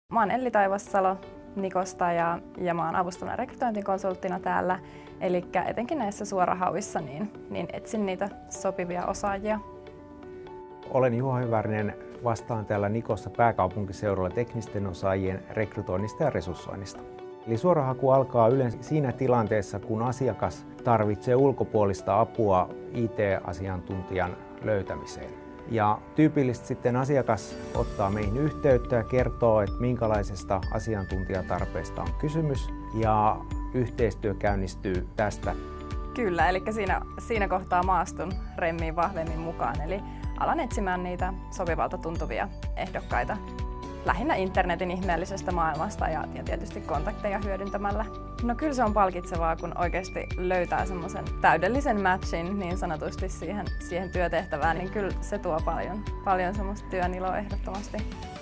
Mä oon Elli Taivassalo Nikosta ja mä oon avustavana rekrytointikonsulttina täällä. Eli etenkin näissä suorahauissa niin etsin niitä sopivia osaajia. Olen Juha Hyvärinen, vastaan täällä Nikossa pääkaupunkiseudulla teknisten osaajien rekrytoinnista ja resurssoinnista. Eli suorahaku alkaa yleensä siinä tilanteessa, kun asiakas tarvitsee ulkopuolista apua IT-asiantuntijan löytämiseen. Ja tyypillisesti sitten asiakas ottaa meihin yhteyttä ja kertoo, että minkälaisesta asiantuntijatarpeesta on kysymys, ja yhteistyö käynnistyy tästä. Kyllä, eli siinä kohtaa maastun remmiin vahvemmin mukaan, eli alan etsimään niitä sopivalta tuntuvia ehdokkaita. Lähinnä internetin ihmeellisestä maailmasta ja tietysti kontakteja hyödyntämällä. No kyllä se on palkitsevaa, kun oikeasti löytää semmoisen täydellisen matchin niin sanotusti siihen työtehtävään, niin kyllä se tuo paljon semmoista työn iloa ehdottomasti.